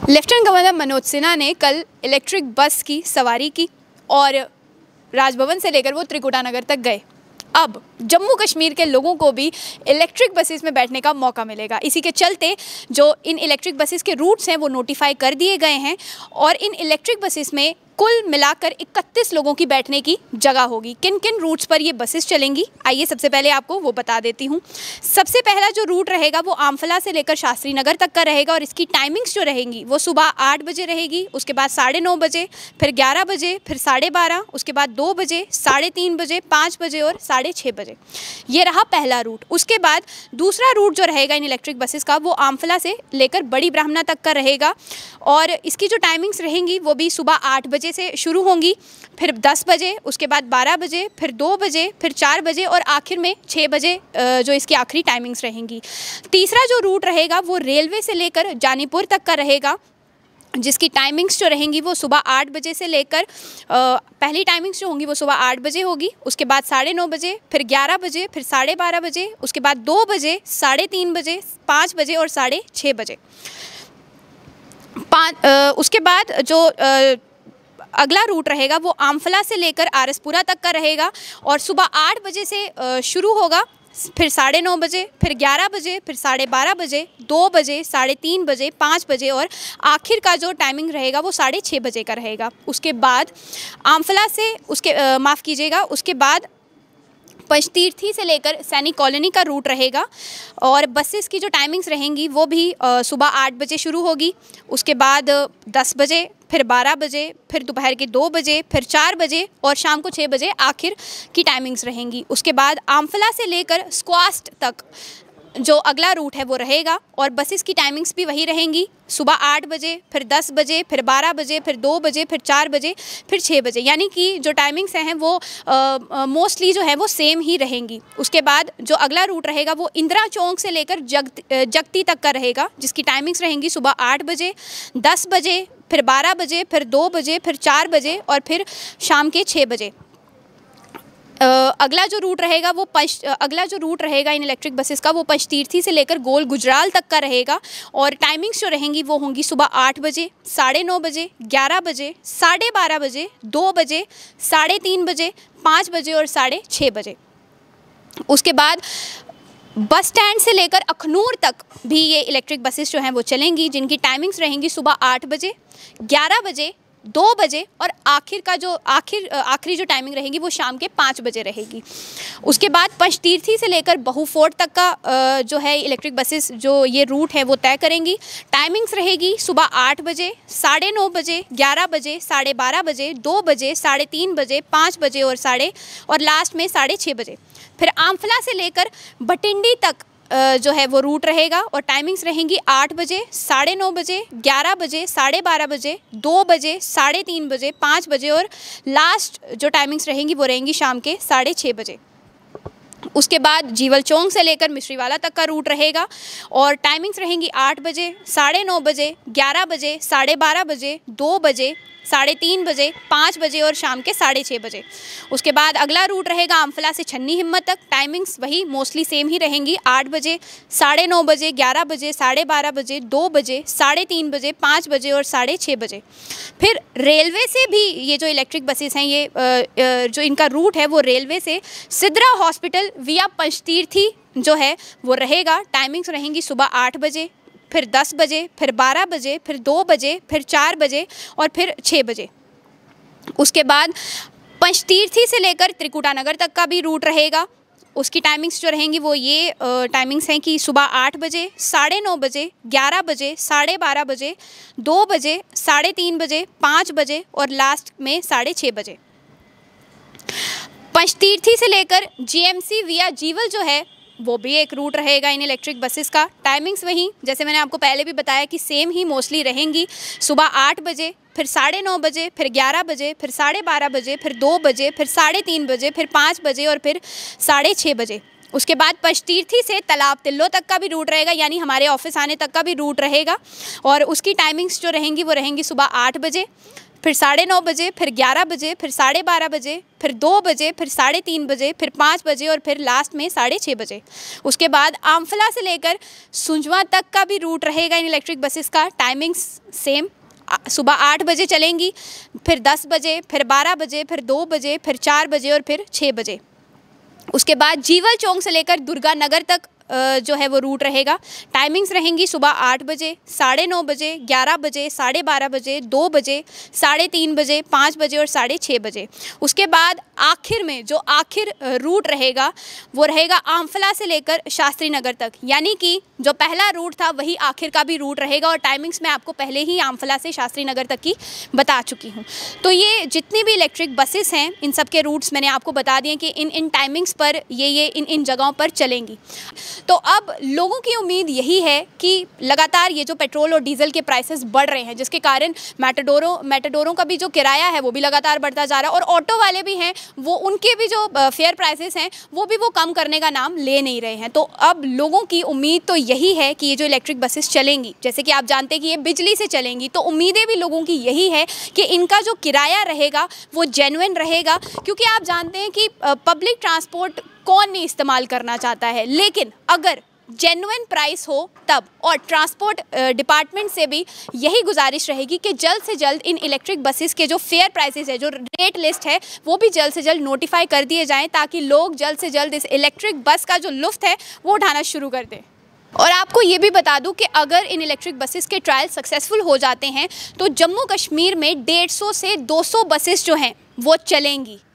Lieutenant governor Manoj Sinha ने कल electric bus की सवारी की और राजभवन से लेकर वो त्रिकुटानगर तक गए। अब जम्मू कश्मीर के लोगों को भी इलेक्ट्रिक बसेस में बैठने का मौका मिलेगा। इसी के चलते जो इन इलेक्ट्रिक बसेस के रूट्स हैं वो नोटिफाई कर दिए गए हैं और इन इलेक्ट्रिक बसेस में कुल मिलाकर 31 लोगों की बैठने की जगह होगी। किन किन रूट्स पर ये बसेस चलेंगी, आइए सबसे पहले आपको वो बता देती हूँ। सबसे पहला जो रूट रहेगा वो आमफला से लेकर शास्त्री नगर तक का रहेगा और इसकी टाइमिंग्स जो रहेंगी वो सुबह 8 बजे रहेगी, उसके बाद 9:30 बजे, फिर 11 बजे, फिर 12:30, उसके बाद 2 बजे, 3:30 बजे, 5 बजे और 6:30 बजे। ये रहा पहला रूट। उसके बाद दूसरा रूट जो रहेगा इन इलेक्ट्रिक बसेस का वो आमफला से लेकर बड़ी ब्राह्मणा तक का रहेगा और इसकी जो टाइमिंग्स रहेंगी वो भी सुबह 8 बजे से शुरू होंगी, फिर 10 बजे, उसके बाद 12 बजे, फिर 2 बजे, फिर 4 बजे और आखिर में 6 बजे जो इसकी आखिरी टाइमिंग्स रहेंगी। तीसरा जो रूट रहेगा वो रेलवे से लेकर जानीपुर तक का रहेगा, जिसकी टाइमिंग्स जो रहेंगी वो सुबह 8 बजे से लेकर पहली टाइमिंग्स जो होंगी वो सुबह 8 बजे होगी, उसके बाद 9:30 बजे, फिर 11 बजे, फिर 12:30 बजे, उसके बाद 2 बजे, 3:30 बजे, 5 बजे और 6:30 बजे। उसके बाद जो अगला रूट रहेगा वो आमफला से लेकर आरसपुरा तक का रहेगा और सुबह 8 बजे से शुरू होगा, फिर 9:30 बजे, फिर 11 बजे, फिर 12:30 बजे, 2 बजे, 3:30 बजे, 5 बजे और आखिर का जो टाइमिंग रहेगा वो 6:30 बजे का रहेगा। उसके बाद आमफला से उसके बाद पंचतीर्थी से लेकर सैनिक कॉलोनी का रूट रहेगा और बसेस की जो टाइमिंग्स रहेंगी वो भी सुबह 8 बजे शुरू होगी, उसके बाद 10 बजे, फिर 12 बजे, फिर दोपहर के 2 बजे, फिर 4 बजे और शाम को 6 बजे आखिर की टाइमिंग्स रहेंगी। उसके बाद आमफला से लेकर स्क्वास्ट तक जो अगला रूट है वो रहेगा और बसेस की टाइमिंग्स भी वही रहेंगी, सुबह 8 बजे, फिर 10 बजे, फिर 12 बजे, फिर 2 बजे, फिर 4 बजे, फिर 6 बजे, यानी कि जो टाइमिंग्स हैं वो मोस्टली जो है वो सेम ही रहेंगी। उसके बाद जो अगला रूट रहेगा वो इंदिरा चौक से लेकर जगती तक का रहेगा, जिसकी टाइमिंग्स रहेंगी सुबह 8 बजे, 10 बजे, फिर 12 बजे, फिर 2 बजे, फिर 4 बजे और फिर शाम के 6 बजे। अगला जो रूट रहेगा इन इलेक्ट्रिक बसेस का वो पंचतीर्थी से लेकर गोल गुजराल तक का रहेगा और टाइमिंग्स जो रहेंगी वो होंगी सुबह 8 बजे, 9:30 बजे, 11 बजे, 12:30 बजे, 2 बजे, 3:30 बजे, 5 बजे और 6:30 बजे। उसके बाद बस स्टैंड से लेकर अखनूर तक भी ये इलेक्ट्रिक बसेस जो हैं वो चलेंगी, जिनकी टाइमिंग्स रहेंगी सुबह 8 बजे, 11 बजे, 2 बजे और आखिरी जो टाइमिंग रहेगी वो शाम के 5 बजे रहेगी। उसके बाद पंचतीर्थी से लेकर बहु फोर्ट तक का जो है इलेक्ट्रिक बसेस जो ये रूट है वो तय करेंगी। टाइमिंग्स रहेगी सुबह 8 बजे, 9:30 बजे, 11 बजे, 12:30 बजे, 2 बजे, 3:30 बजे, 5 बजे और लास्ट में 6:30 बजे। फिर आमफला से लेकर भटिंडी तक जो है वो रूट रहेगा और टाइमिंग्स रहेंगी 8 बजे, 9:30 बजे, 11 बजे, 12:30 बजे, 2 बजे, 3:30 बजे, 5 बजे और लास्ट जो टाइमिंग्स रहेंगी वो रहेंगी शाम के 6:30 बजे। उसके बाद जीवल चौक से लेकर मिश्रीवाला तक का रूट रहेगा और टाइमिंग्स रहेंगी 8 बजे, 9:30 बजे, 11 बजे, 12:30 बजे, 2 बजे, 3:30 बजे, 5 बजे और शाम के 6:30 बजे। उसके बाद अगला रूट रहेगा आमफला से छन्नी हिम्मत तक, टाइमिंग्स वही मोस्टली सेम ही रहेंगी, 8 बजे, 9:30 बजे, 11 बजे, 12:30 बजे, 2 बजे, 3:30 बजे, 5 बजे और 6:30 बजे। फिर रेलवे से भी ये जो इलेक्ट्रिक बसेस हैं ये जो इनका रूट है वो रेलवे से सिद्रा हॉस्पिटल विया पंचतीर्थी जो है वो रहेगा। टाइमिंग्स रहेंगी सुबह 8 बजे, फिर 10 बजे, फिर 12 बजे, फिर 2 बजे, फिर 4 बजे और फिर 6 बजे। उसके बाद पंचतीर्थी से लेकर त्रिकुटानगर तक का भी रूट रहेगा। उसकी टाइमिंग्स जो रहेंगी वो ये टाइमिंग्स हैं कि सुबह 8 बजे, 9:30 बजे, 11 बजे, 12:30 बजे, 2 बजे, 3:30 बजे, 5 बजे और लास्ट में 6:30 बजे। पंचतीर्थी से लेकर जीएमसी विया जीवल जो है वो भी एक रूट रहेगा इन इलेक्ट्रिक बसेस का। टाइमिंग्स वही जैसे मैंने आपको पहले भी बताया कि सेम ही मोस्टली रहेंगी, सुबह 8 बजे, फिर 9:30 बजे, फिर 11 बजे, फिर 12:30 बजे, फिर 2 बजे, फिर 3:30 बजे, फिर 5 बजे और फिर 6:30 बजे। उसके बाद पंचतीर्थी से तालाब तिल्लो तक का भी रूट रहेगा, यानी हमारे ऑफिस आने तक का भी रूट रहेगा और उसकी टाइमिंग्स जो रहेंगी वो रहेंगी सुबह 8 बजे, फिर 9:30 बजे, फिर 11 बजे, फिर 12:30 बजे, फिर 2 बजे, फिर 3:30 बजे, फिर 5 बजे और फिर लास्ट में 6:30 बजे। उसके बाद आमफला से लेकर सुंजवा तक का भी रूट रहेगा इन इलेक्ट्रिक बसेस का। टाइमिंग्स सेम, सुबह 8 बजे चलेंगी, फिर 10 बजे, फिर 12 बजे, फिर 2 बजे, फिर 4 बजे और फिर 6 बजे। उसके बाद जीवल चौक से लेकर दुर्गा नगर तक जो है वो रूट रहेगा। टाइमिंग्स रहेंगी सुबह 8 बजे, 9:30 बजे, 11 बजे, 12:30 बजे, 2 बजे, 3:30 बजे, 5 बजे और 6:30 बजे। उसके बाद आखिर में जो रूट रहेगा वो रहेगा आमफला से लेकर शास्त्री नगर तक, यानी कि जो पहला रूट था वही आखिर का भी रूट रहेगा। और टाइमिंग्स मैं आपको पहले ही आमफला से शास्त्री नगर तक की बता चुकी हूँ। तो ये जितनी भी इलेक्ट्रिक बसेस हैं इन सब के रूट्स मैंने आपको बता दिए कि इन टाइमिंग्स पर ये इन जगहों पर चलेंगी। तो अब लोगों की उम्मीद यही है कि लगातार ये जो पेट्रोल और डीजल के प्राइसेस बढ़ रहे हैं, जिसके कारण मेटाडोरों का भी जो किराया है वो भी लगातार बढ़ता जा रहा है, और ऑटो वाले भी हैं वो उनके भी जो फेयर प्राइसेस हैं वो कम करने का नाम ले नहीं रहे हैं। तो अब लोगों की उम्मीद तो यही है कि ये जो इलेक्ट्रिक बसेस चलेंगी, जैसे कि आप जानते हैं कि ये बिजली से चलेंगी, तो उम्मीदें भी लोगों की यही है कि इनका जो किराया रहेगा वो जेन्युइन रहेगा। क्योंकि आप जानते हैं कि पब्लिक ट्रांसपोर्ट कौन नहीं इस्तेमाल करना चाहता है, लेकिन अगर जेन्युइन प्राइस हो तब। और ट्रांसपोर्ट डिपार्टमेंट से भी यही गुजारिश रहेगी कि जल्द से जल्द इन इलेक्ट्रिक बसेस के जो फेयर प्राइसेस है, जो रेट लिस्ट है, वो भी जल्द से जल्द नोटिफाई कर दिए जाएं, ताकि लोग जल्द से जल्द इस इलेक्ट्रिक बस का जो लुत्फ़ है वो उठाना शुरू कर दें। और आपको ये भी बता दूं कि अगर इन इलेक्ट्रिक बसेस के ट्रायल सक्सेसफुल हो जाते हैं तो जम्मू कश्मीर में 150 से 200 बसेस जो हैं वो चलेंगी।